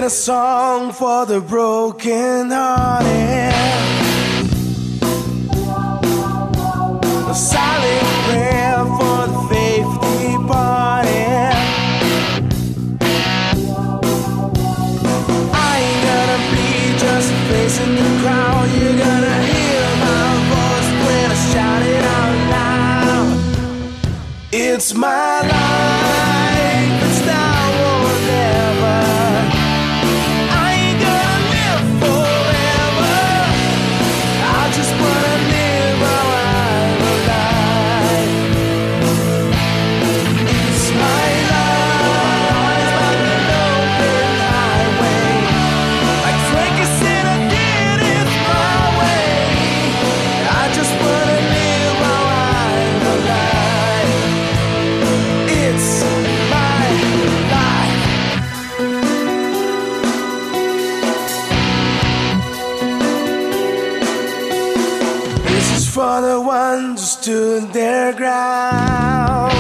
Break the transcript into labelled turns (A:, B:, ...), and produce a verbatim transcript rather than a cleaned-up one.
A: a song for the broken hearted, a silent prayer for the faith departed. I ain't gonna be just a face in the crowd. You're gonna hear my voice when I shout it out loud. It's my life, it's now or never. I ain't gonna live forever. I just wanna live while I'm alive. It's my life, like an open highway. Like Frankie said I did, it's my way. I just wanna live while I'm alive. It's my life. This is for the ones who stood their ground.